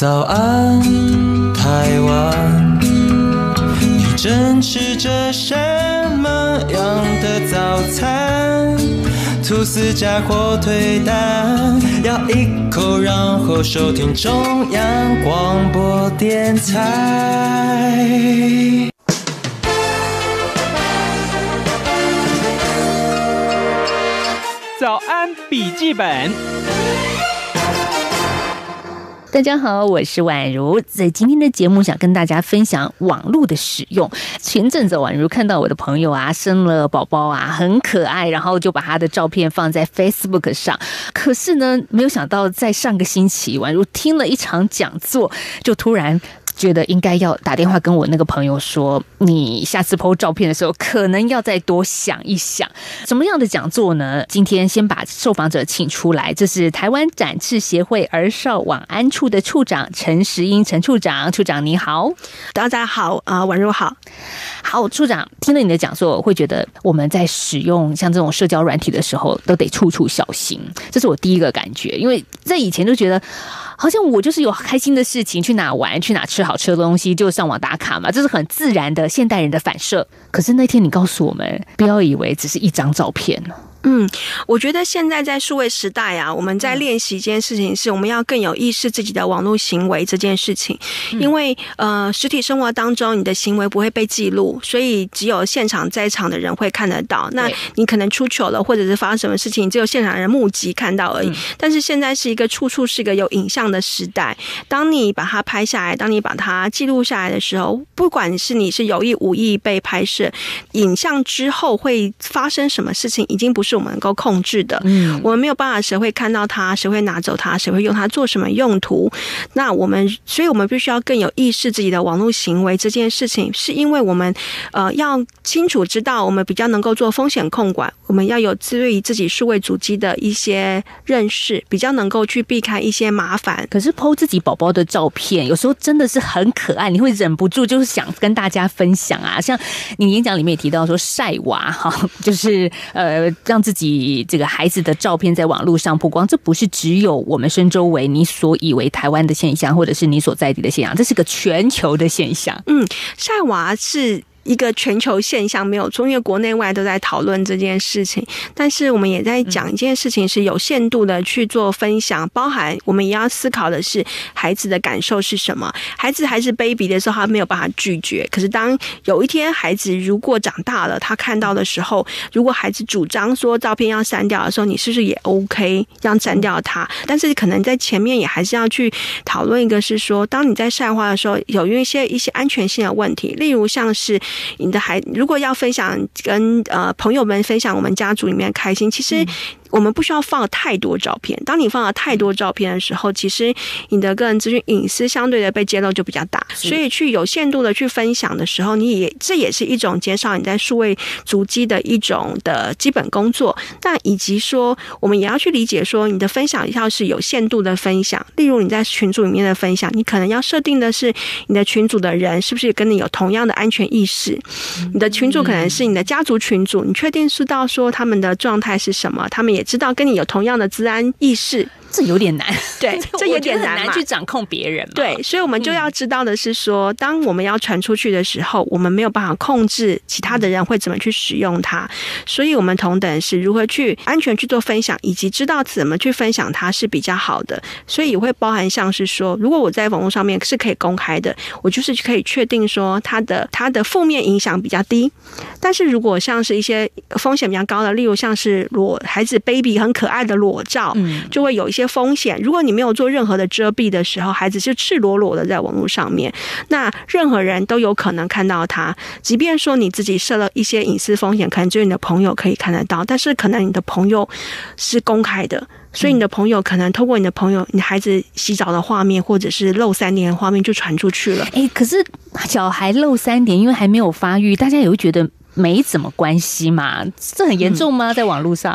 早安，台湾，你正吃着什么样的早餐？吐司加火腿蛋，咬一口，然后收听中央广播电台。 早安笔记本。 大家好，我是婉如，在今天的节目想跟大家分享网络的使用。前阵子婉如看到我的朋友啊生了宝宝啊，很可爱，然后就把他的照片放在 Facebook 上。可是呢，没有想到在上个星期，婉如听了一场讲座，就突然觉得应该要打电话跟我那个朋友说，你下次 po 照片的时候可能要再多想一想。什么样的讲座呢？今天先把受访者请出来，这是台湾展翅协会儿少晚安处的处长陈时英，陈处长。处长你好。 大家好，婉如好。 好，处长，听了你的讲座，我会觉得我们在使用像这种社交软体的时候都得处处小心，这是我第一个感觉。因为在以前就觉得好像我就是有开心的事情，去哪玩，去哪吃好吃的东西，就上网打卡嘛，这是很自然的现代人的反射。可是那天你告诉我们，不要以为只是一张照片。 我觉得现在在数位时代啊，我们在练习一件事情，是我们要更有意识自己的网络行为这件事情。因为实体生活当中你的行为不会被记录，所以只有现场在场的人会看得到。那你可能出糗了，或者是发生什么事情，只有现场的人目击看到而已。但是现在是一个处处是一个有影像的时代，当你把它拍下来，当你把它记录下来的时候，不管是你是有意无意被拍摄，影像之后会发生什么事情，已经不是我们能够控制的。我们没有办法谁会看到它，谁会拿走它，谁会用它做什么用途。所以我们必须要更有意识自己的网络行为这件事情，是因为我们要清楚知道，我们比较能够做风险控管，我们要有对于自己数位主机的一些认识，比较能够去避开一些麻烦。 可是 po 自己宝宝的照片，有时候真的是很可爱，你会忍不住就是想跟大家分享啊。像你演讲里面也提到说晒娃哈，就是让自己这个孩子的照片在网络上曝光，这不是只有我们身周围你所以为台湾的现象，或者是你所在地的现象，这是个全球的现象。 晒娃是一个全球现象没有错，因为国内外都在讨论这件事情。但是我们也在讲一件事情，是有限度的去做分享，包含我们也要思考的是孩子的感受是什么。孩子还是 baby 的时候，他没有办法拒绝。可是当有一天孩子如果长大了，他看到的时候，如果孩子主张说照片要删掉的时候，你是不是也 OK 要删掉它？但是可能在前面也还是要去讨论一个是说，当你在晒花的时候，有一些安全性的问题，例如像是你的如果要分享跟朋友们分享我们家族里面的开心，其实我们不需要放太多照片。当你放了太多照片的时候，其实你的个人资讯隐私相对的被揭露就比较大。所以去有限度的去分享的时候，这也是一种减少你在数位足迹的一种的基本工作。但以及说，我们也要去理解说，你的分享要是有限度的分享，例如你在群组里面的分享，你可能要设定的是你的群组的人是不是跟你有同样的安全意识。你的群组可能是你的家族群组，你确定知道说他们的状态是什么，他们也知道跟你有同样的资安意识。 这有点难， 对，这有点难嘛， 很难去掌控别人嘛。 对，所以我们就要知道的是说，当我们要传出去的时候，我们没有办法控制其他的人会怎么去使用它，所以我们同等是如何去安全去做分享，以及知道怎么去分享它是比较好的。所以也会包含像是说，如果我在网络上面是可以公开的，我就是可以确定说它的负面影响比较低。但是如果像是一些风险比较高的，例如像是孩子 baby 很可爱的裸照，就会有一些风险。如果你没有做任何的遮蔽的时候，孩子是赤裸裸的在网络上面，那任何人都有可能看到他。即便说你自己设了一些隐私风险，可能只有你的朋友可以看得到，但是可能你的朋友是公开的，所以你的朋友可能透过你的朋友，你孩子洗澡的画面或者是露3点的画面就传出去了。 可是小孩露3点，因为还没有发育，大家也会觉得没怎么关系嘛，这很严重吗？在网络上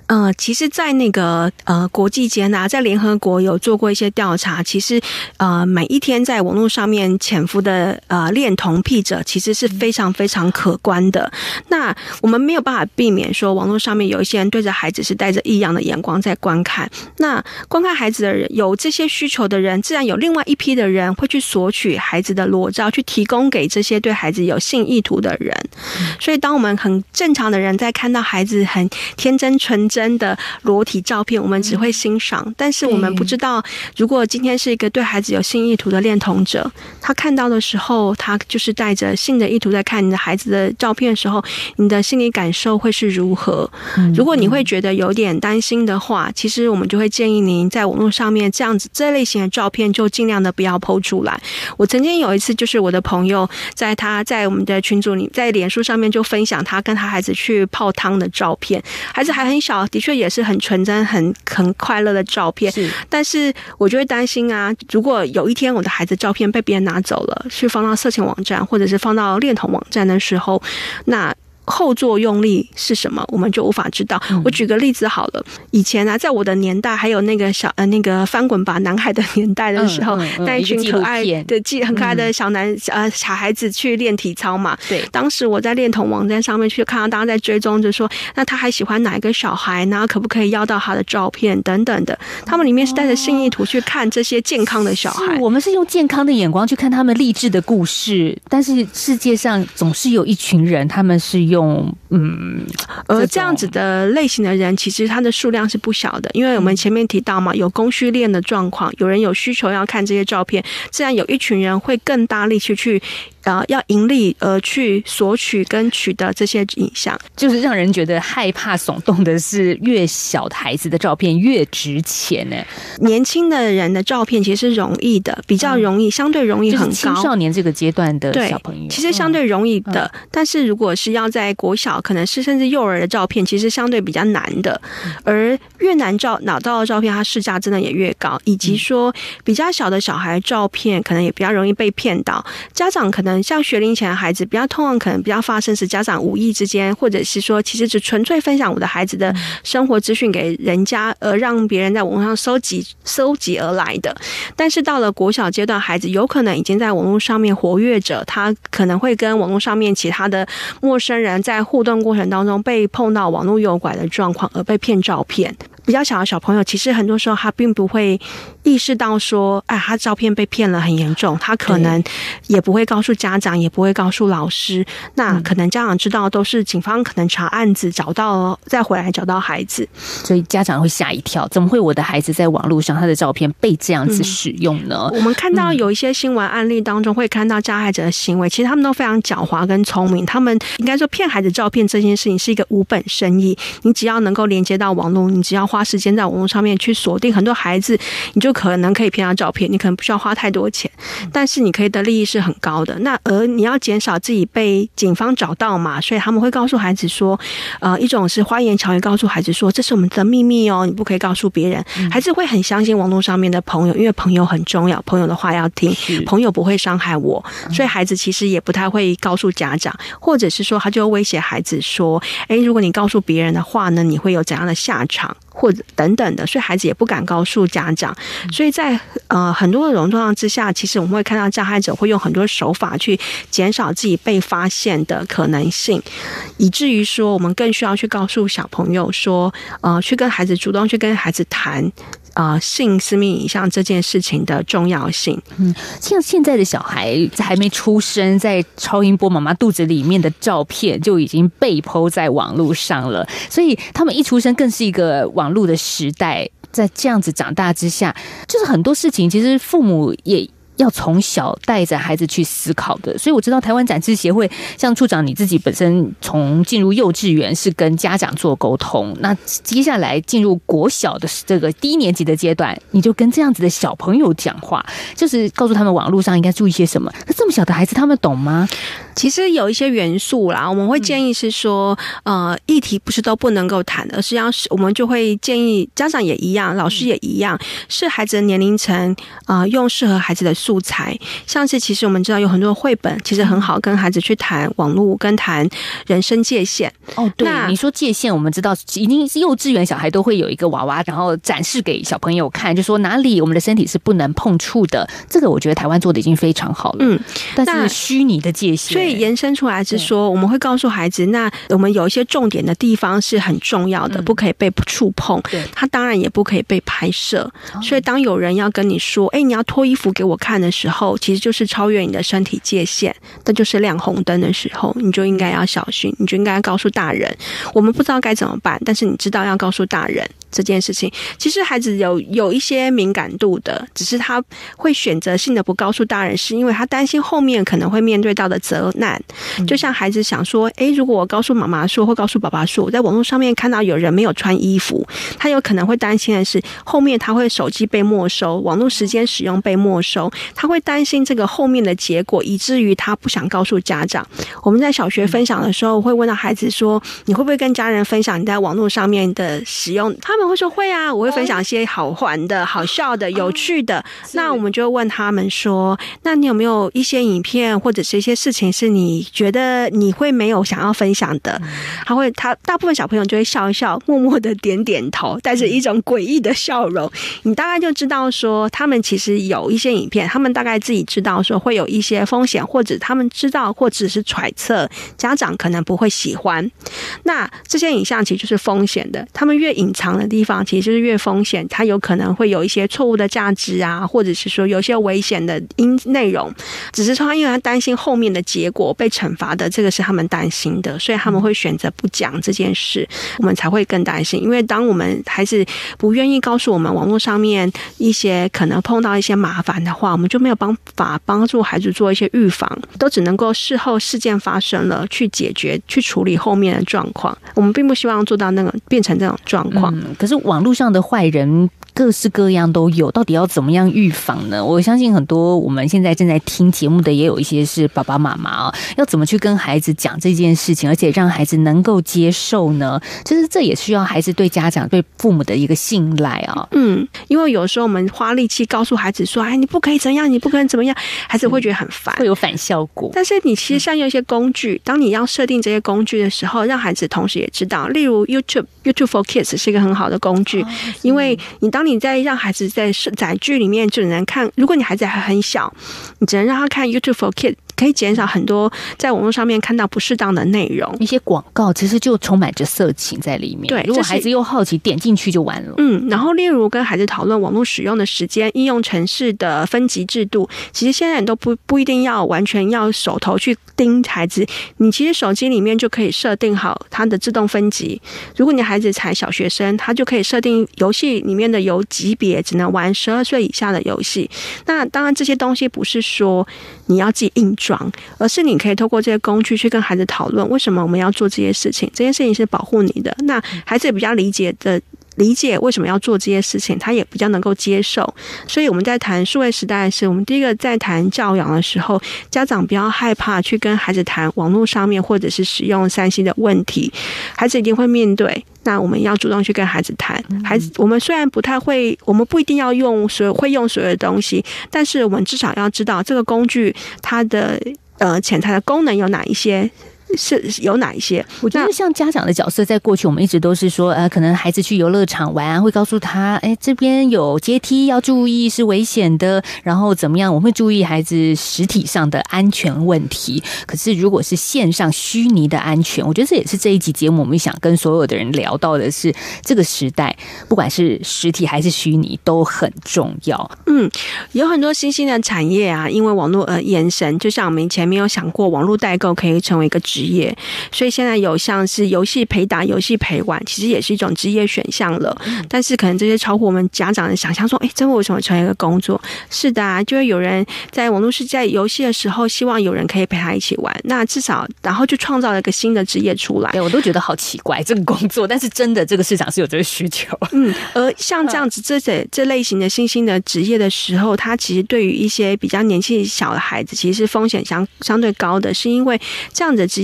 其实在那个国际间啊，在联合国有做过一些调查，其实每一天在网络上面潜伏的恋童癖者其实是非常非常可观的。那我们没有办法避免说网络上面有一些人对着孩子是带着异样的眼光在观看，那观看孩子的人有这些需求的人，自然有另外一批的人会去索取孩子的裸照，去提供给这些对孩子有性意图的人。所以当我们很正常的人在看到孩子很天真纯真的裸体照片，我们只会欣赏，但是我们不知道，如果今天是一个对孩子有性意图的恋童者，他看到的时候，他就是带着性的意图在看你的孩子的照片的时候，你的心理感受会是如何？如果你会觉得有点担心的话，其实我们就会建议您在网络上面这样子这类型的照片就尽量的不要 po 出来。我曾经有一次，就是我的朋友他在我们的群组里，在脸书上面就分享他跟他孩子去泡汤的照片，孩子还很小，的确也是很纯真很快乐的照片，但是我就会担心啊，如果有一天我的孩子照片被别人拿走了，去放到色情网站或者是放到恋童网站的时候，那后作用力是什么，我们就无法知道。我举个例子好了，以前啊，在我的年代，还有那个那个翻滚吧男孩的年代的时候，那一群可爱的很可爱的小孩子去练体操嘛。对，当时我在恋童网站上面去看到大家在追踪着说，那他还喜欢哪一个小孩，然后可不可以要到他的照片等等的。他们里面是带着性意图去看这些健康的小孩。 我们是用健康的眼光去看他们励志的故事，但是世界上总是有一群人，他们是用这样子的类型的人，其实他的数量是不小的，因为我们前面提到嘛，有供需链的状况，有人有需求要看这些照片，自然有一群人会更大力去要盈利而去索取跟取得这些影像。 就是让人觉得害怕耸动的是，越小的孩子的照片越值钱呢。 年轻的人的照片其实是容易的，比较容易，相对容易很高。 就是青少年这个阶段的小朋友， 其实相对容易的。但是如果是要在国小，可能是甚至幼儿的照片，其实相对比较难的。而越难拿到的照片，它市价真的也越高，以及说比较小的小孩照片，可能也比较容易被骗到。家长可能像学龄前的孩子，比较通常可能比较发生是家长无意之间，或者是说其实只纯粹分享我的孩子的生活资讯给人家，而让别人在网络上收集而来的。但是到了国小阶段，孩子有可能已经在网络上面活跃着，他可能会跟网络上面其他的陌生人在互动过程当中被碰到网络诱拐的状况，而被骗照片。比较小的小朋友，其实很多时候他并不会意识到说，他照片被骗了很严重，他可能也不会告诉家长，也不会告诉老师。那可能家长知道都是警方可能查案子找到，再回来找到孩子， 所以家长会吓一跳，怎么会我的孩子在网络上他的照片被这样子使用呢？ 我们看到有一些新闻案例当中会看到加害者的行为，其实他们都非常狡猾跟聪明。他们应该说骗孩子照片这件事情是一个无本生意，你只要能够连接到网络，你只要花时间在网络上面去锁定很多孩子，你就可能可以骗到照片，你可能不需要花太多钱，但是你可以的利益是很高的。那而你要减少自己被警方找到嘛，所以他们会告诉孩子说，一种是花言巧语告诉孩子说，这是我们的秘密哦，你不可以告诉别人。孩子会很相信网络上面的朋友，因为朋友很重要，朋友的话要听，朋友不会伤害我，所以孩子其实也不太会告诉家长，或者是说他就威胁孩子说，如果你告诉别人的话呢，你会有怎样的下场，或者等等的，所以孩子也不敢告诉家长。所以在很多的状况之下，其实我们会看到加害者会用很多手法去减少自己被发现的可能性，以至于说我们更需要去告诉小朋友说，去跟孩子主动去跟孩子谈性私密影像这件事情的重要性。 像现在的小孩在还没出生，在超音波妈妈肚子里面的照片就已经被 po 在网络上了，所以他们一出生更是一个网络的时代。在这样子长大之下，就是很多事情其实父母也要从小带着孩子去思考的。所以我知道台湾展翅协会，像处长你自己本身从进入幼稚园是跟家长做沟通，那接下来进入国小的这个低年级的阶段，你就跟这样子的小朋友讲话，就是告诉他们网络上应该注意些什么。那这么小的孩子他们懂吗？ 其实有一些元素啦，我们会建议是说，议题不是都不能够谈，而是我们就会建议家长也一样，老师也一样，是孩子的年龄层，用适合孩子的素材，像是其实我们知道有很多绘本，其实很好跟孩子去谈网络跟谈人生界限。 哦，对，你说界限，我们知道已经是幼稚园小孩都会有一个娃娃，然后展示给小朋友看，就说哪里我们的身体是不能碰触的。这个我觉得台湾做的已经非常好了。但是虚拟的界限， 所以延伸出来是说，我们会告诉孩子，那我们有一些重点的地方是很重要的，不可以被触碰，它当然也不可以被拍摄。所以当有人要跟你说，你要脱衣服给我看的时候，其实就是超越你的身体界限，那就是亮红灯的时候，你就应该要小心，你就应该告诉大人。我们不知道该怎么办，但是你知道要告诉大人这件事情。其实孩子有一些敏感度的，只是他会选择性的不告诉大人，是因为他担心后面可能会面对到的责难。就像孩子想说，如果我告诉妈妈说或告诉爸爸说，我在网络上面看到有人没有穿衣服，他有可能会担心的是后面他会手机被没收，网络时间使用被没收，他会担心这个后面的结果，以至于他不想告诉家长。我们在小学分享的时候会问到孩子说，你会不会跟家人分享你在网络上面的使用？他们会说会啊，我会分享一些好玩的、好笑的、有趣的。那我们就问他们说，那你有没有一些影片或者是一些事情是你觉得你会没有想要分享的？他大部分小朋友就会笑一笑，默默的点点头，带着一种诡异的笑容。你大概就知道说，他们其实有一些影片，他们大概自己知道说会有一些风险，或者他们知道或者是揣测家长可能不会喜欢。那这些影像其实就是风险的，他们越隐藏的地方其实就是越风险，它有可能会有一些错误的价值啊，或者是说有一些危险的内容，只是说因为他担心后面的结果被惩罚的，这个是他们担心的，所以他们会选择不讲这件事，我们才会更担心。因为当我们孩子不愿意告诉我们网络上面一些可能碰到一些麻烦的话，我们就没有办法帮助孩子做一些预防，都只能够事后事件发生了去解决去处理后面的状况。我们并不希望做到那个变成这种状况。 可是网络上的坏人各式各样都有，到底要怎么样预防呢？我相信很多我们现在正在听节目的也有一些是爸爸妈妈要怎么去跟孩子讲这件事情，而且让孩子能够接受呢？就是这也需要孩子对家长对父母的一个信赖啊。 因为有时候我们花力气告诉孩子说，你不可以怎样，你不可以怎么样，孩子会觉得很烦， 会有反效果。 但是你其实善用一些工具，当你要设定这些工具的时候，让孩子同时也知道，例如 YouTube for Kids 是一个很好的工具，因为当你在让孩子在载具里面只能看，如果你孩子还很小，你只能让他看 YouTube for Kids，可以减少很多在网络上面看到不适当的内容， 一些广告其实就充满着色情在里面。 对， 如果孩子又好奇，点进去就完了。 然后例如跟孩子讨论网络使用的时间、应用程式的分级制度，其实现在你都不一定要完全要手头去盯孩子，你其实手机里面就可以设定好它的自动分级。如果你孩子才小学生，他就可以设定游戏里面的有级别只能玩12岁以下的游戏。那当然这些东西不是说你要自己硬装，而是你可以透过这些工具去跟孩子讨论为什么我们要做这些事情，这件事情是保护你的。那孩子也比较理解为什么要做这些事情，他也比较能够接受。所以我们在谈数位时代的时候，我们第一个在谈教养的时候，家长不要害怕去跟孩子谈网络上面或者是使用3C的问题，孩子一定会面对。那我们要主动去跟孩子谈，孩子，我们虽然不太会，我们不一定要用所有的东西，但是我们至少要知道这个工具它的潜在的功能有哪一些。是有哪一些？ 我觉得像家长的角色，在过去我们一直都是说，可能孩子去游乐场玩，会告诉他，这边有阶梯要注意，是危险的，然后怎么样，我们会注意孩子实体上的安全问题。可是如果是线上虚拟的安全，我觉得这也是这一集节目我们想跟所有的人聊到的是，这个时代不管是实体还是虚拟都很重要。 有很多新兴的产业啊，因为网络而延伸，就像我们以前没有想过网络代购可以成为一个职业，所以现在有像是游戏陪打、游戏陪玩，其实也是一种职业选项了。但是可能这些超乎我们家长的想象，说，这为什么成为一个工作？是的啊，就会有人在网络世界游戏的时候，希望有人可以陪他一起玩，那至少然后就创造了一个新的职业出来。 对，我都觉得好奇怪这个工作，但是真的这个市场是有这个需求。 而像这样子这类型的新兴的职业的时候，它其实对于一些比较年纪小的孩子，其实是风险相对高的，是因为这样的职业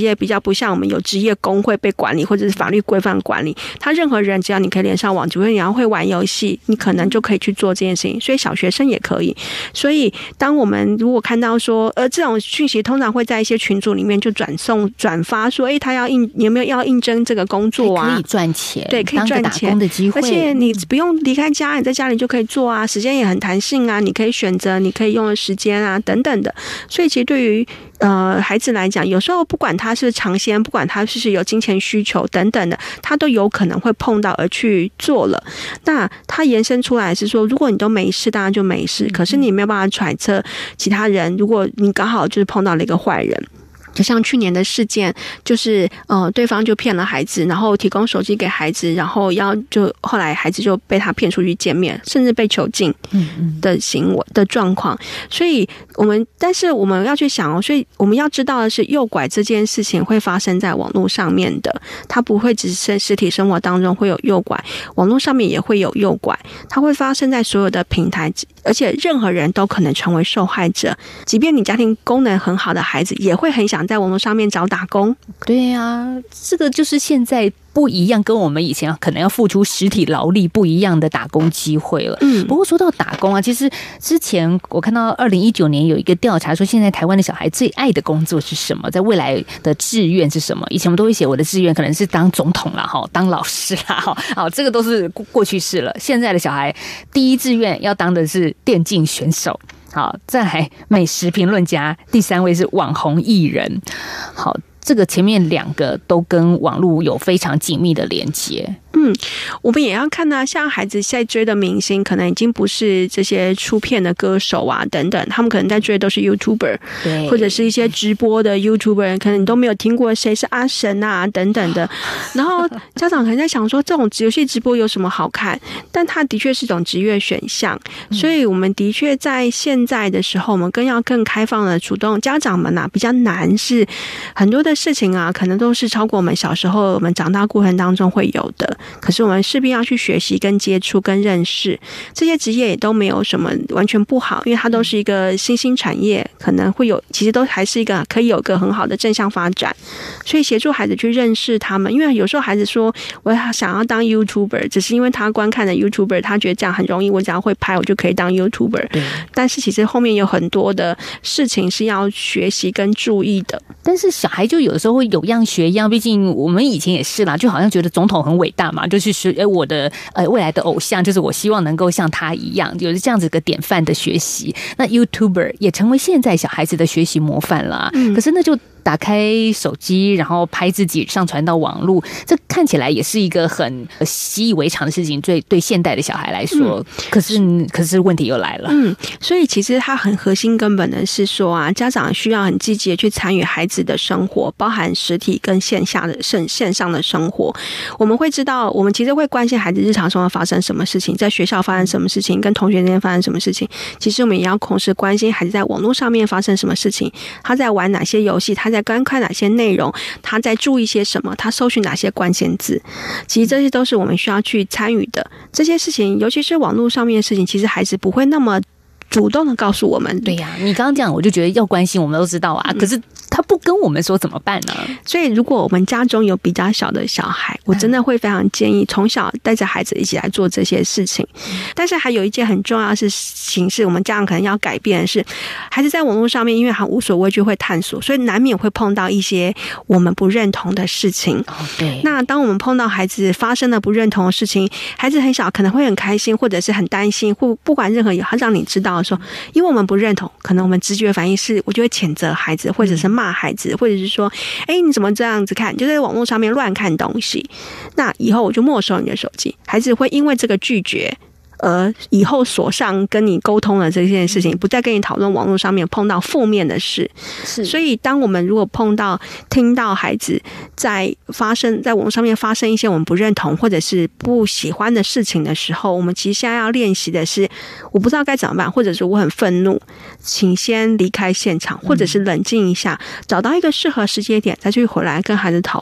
业比较不像我们有职业工会被管理，或者是法律规范管理。他任何人只要你可以连上网，除非你要会玩游戏，你可能就可以去做这件事情。所以小学生也可以。所以当我们如果看到说，这种讯息通常会在一些群组里面就转发说，他有没有要应征这个工作啊？ 可以赚钱， 对，可以赚钱， 当个打工的机会， 而且你不用离开家，你在家里就可以做啊，时间也很弹性啊，你可以选择你可以用的时间啊，等等的。所以其实对于孩子来讲，有时候不管他是尝鲜，不管他是有金钱需求等等的，他都有可能会碰到而去做了。那他延伸出来是说，如果你都没事，当然就没事。可是你没有办法揣测其他人，如果你刚好就是碰到了一个坏人。就像去年的事件，就是对方就骗了孩子，然后提供手机给孩子，然后后来孩子就被他骗出去见面，甚至被囚禁的行为的状况。所以但是我们要去想所以我们要知道的是，诱拐这件事情会发生在网络上面的，它不会只是实体生活当中会有诱拐，网络上面也会有诱拐，它会发生在所有的平台，而且任何人都可能成为受害者。即便你家庭功能很好的孩子，也会很想在网络上面找打工。 对啊，这个就是现在不一样，跟我们以前可能要付出实体劳力不一样的打工机会了。不过说到打工啊，其实之前我看到2019年有一个调查说，现在台湾的小孩最爱的工作是什么？在未来的志愿是什么？以前我们都会写我的志愿可能是当总统啦，当老师啦，这个都是过去式了。现在的小孩第一志愿要当的是电竞选手。好，再来美食评论家，第3位是网红艺人。好，这个前面2个都跟网络有非常紧密的连接。 我们也要看啊，像孩子在追的明星，可能已经不是这些出片的歌手啊等等，他们可能在追的都是 YouTuber， 或者是一些直播的 YouTuber， 可能你都没有听过谁是阿神啊等等的。然后家长可能在想说，这种游戏直播有什么好看？但它的确是一种职业选项，所以我们的确在现在的时候，我们更开放的主动，家长们比较难是很多的事情啊，可能都是超过我们小时候我们长大过程当中会有的。可是我们势必要去学习、跟接触、跟认识这些职业，也都没有什么完全不好，因为它都是一个新兴产业，可能会有，其实都还是一个可以有一个很好的正向发展。所以协助孩子去认识他们，因为有时候孩子说我想要当 YouTuber， 只是因为他观看的 YouTuber， 他觉得这样很容易，我只要会拍我就可以当 YouTuber。但是其实后面有很多的事情是要学习跟注意的。 但是小孩就有的时候会有样学样，毕竟我们以前也是啦，就好像觉得总统很伟大嘛，就是我的未来的偶像，就是我希望能够像他一样，有这样子个典范的学习。那 YouTuber 也成为现在小孩子的学习模范了。可是那就打开手机，然后拍自己上传到网络，这看起来也是一个很习以为常的事情，对现代的小孩来说。可是问题又来了。 所以其实它很核心根本的是说啊，家长需要很积极的去参与孩子的生活，包含实体跟线上的生活。我们会知道，我们其实会关心孩子日常生活发生什么事情，在学校发生什么事情，跟同学之间发生什么事情。其实我们也要同时关心孩子在网络上面发生什么事情，他在玩哪些游戏，他在观看哪些内容，他在注意些什么，他搜寻哪些关键字。其实这些都是我们需要去参与的。这些事情，尤其是网络上面的事情，其实孩子不会那么主动的告诉我们。 对呀，你刚刚讲，我就觉得要关心，我们都知道啊。可是他不跟我们说怎么办呢？ 所以如果我们家中有比较小的小孩，我真的会非常建议从小带着孩子一起来做这些事情。但是还有一件很重要的事情是，我们家长可能要改变的是，孩子在网络上面因为很无所畏惧会探索，所以难免会碰到一些我们不认同的事情。 对。 那当我们碰到孩子发生了不认同的事情，孩子很小可能会很开心，或者是很担心，或不管任何他让你知道的时候，因为我们不认同，可能我们直觉反应是我就会谴责孩子，或者是骂孩子，或者是说你怎么这样子看，就在网络上面乱看东西，那以后我就没收你的手机。孩子会因为这个拒绝以后锁上跟你沟通的这件事情，不再跟你讨论网络上面碰到负面的事。所以当我们如果听到孩子在网络上面发生一些我们不认同或者是不喜欢的事情的时候，我们其实现在要练习的是，我不知道该怎么办，或者是我很愤怒，请先离开现场，或者是冷静一下，找到一个适合时间点再去回来跟孩子讨论。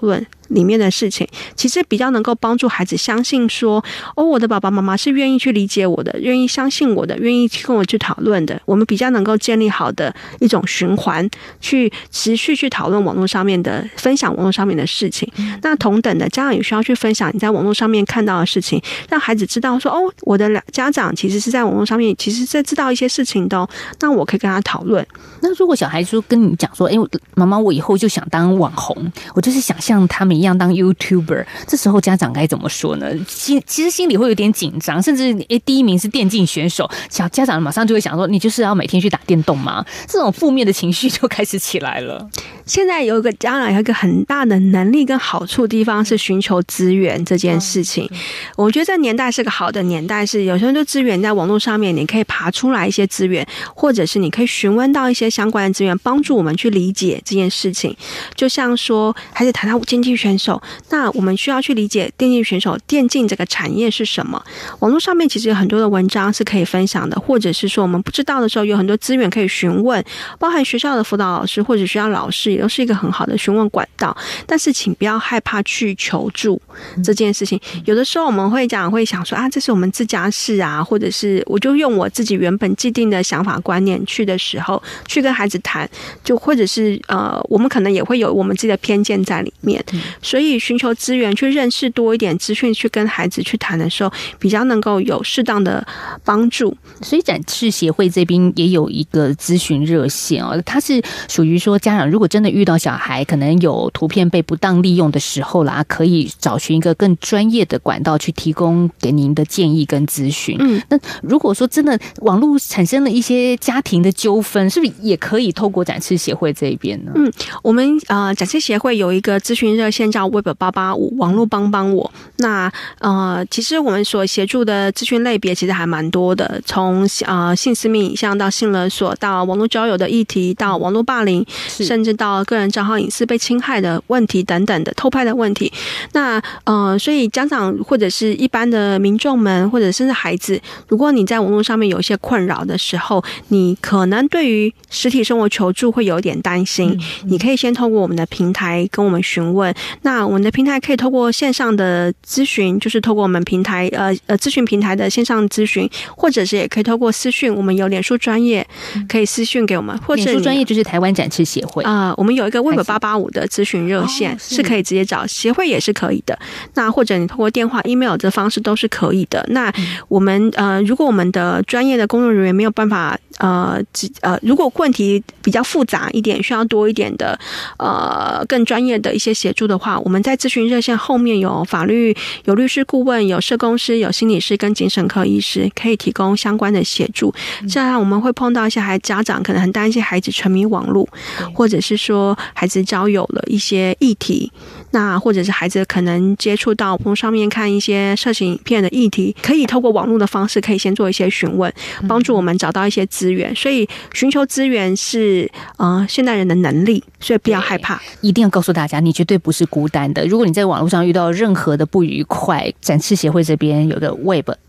里面的事情，其实比较能够帮助孩子相信说，我的爸爸妈妈是愿意去理解我的，愿意相信我的，愿意跟我去讨论的。我们比较能够建立好的一种循环，去持续去讨论网络上面的分享网络上面的事情。那同等的，家长也需要去分享你在网络上面看到的事情，让孩子知道说，我的家长其实是在网络上面其实在知道一些事情的那我可以跟他讨论。 那如果小孩说跟你讲说，妈妈，我以后就想当网红，我就是想像他们一样当 YouTuber， 这时候家长该怎么说呢？其实心里会有点紧张，甚至第一名是电竞选手，小家长马上就会想说，你就是要每天去打电动吗？这种负面的情绪就开始起来了。 现在有一个家长有一个很大的能力跟好处的地方是寻求资源这件事情。我觉得这年代是个好的年代，是有时候就资源在网络上面，你可以爬出来一些资源，或者是你可以询问到一些相关的资源，帮助我们去理解这件事情。就像说还是谈到电竞选手，那我们需要去理解电竞选手电竞这个产业是什么。网络上面其实有很多的文章是可以分享的，或者是说我们不知道的时候有很多资源可以询问，包含学校的辅导老师或者学校老师也都是一个很好的询问管道。但是请不要害怕去求助这件事情。有的时候我们会想说这是我们自家事啊，或者是我就用我自己原本既定的想法观念去的时候去跟孩子谈，就或者是我们可能也会有我们自己的偏见在里面。所以寻求资源去认识多一点资讯，去跟孩子去谈的时候比较能够有适当的帮助。 所以展翅协会这边也有一个咨询热线它是属于说家长如果真的遇到小孩可能有图片被不当利用的时候啦，可以找寻一个更专业的管道去提供给您的建议跟咨询。那如果说真的网络产生了一些家庭的纠纷，是不是也可以透过展翅协会这一边呢？ 我们展翅协会有一个咨询热线叫 Web885 网络帮我。那其实我们所协助的咨询类别其实还蛮多的，从性私密影像到性勒索，到网络交友的议题，到网络霸凌，甚至到个人账号隐私被侵害的问题等等的偷拍的问题。那所以家长或者是一般的民众们，或者甚至孩子，如果你在网络上面有一些困扰的时候，你可能对于实体生活求助会有一点担心，你可以先透过我们的平台跟我们询问。那我们的平台可以透过线上的咨询，就是透过我们平台咨询平台的线上咨询，或者是也可以透过私讯，我们有脸书专页可以私讯给我们，或者脸书专页就是台湾展翅协会我们有一个 Web885 的咨询热线是可以直接找，协会也是可以的。那或者你透过电话 email 的方式都是可以的。那我们如果我们的专业的工作人员没有办法如果问题比较复杂一点，需要多一点的更专业的一些协助的话，我们在咨询热线后面有法律，有律师顾问，有社工师，有心理师跟精神科医师，可以提供相关的协助。这样我们会碰到一些家长可能很担心孩子沉迷网络，或者是说孩子交友了一些议题，那或者是孩子可能接触到网络上面看一些色情影片的议题，可以透过网络的方式可以先做一些询问，帮助我们找到一些资源。所以寻求资源是现代人的能力，所以不要害怕。 一定要告诉大家，你绝对不是孤单的。如果你在网络上遇到任何的不愉快，展翅协会这边有个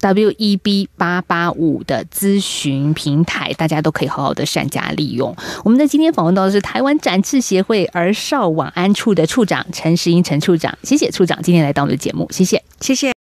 Web885 的咨询平台，大家都可以好好的善加利用。我们在今天访问到的是台湾展翅协会儿少晚安处的处长陈时英陈处长，谢谢处长今天来到我们的节目，谢谢。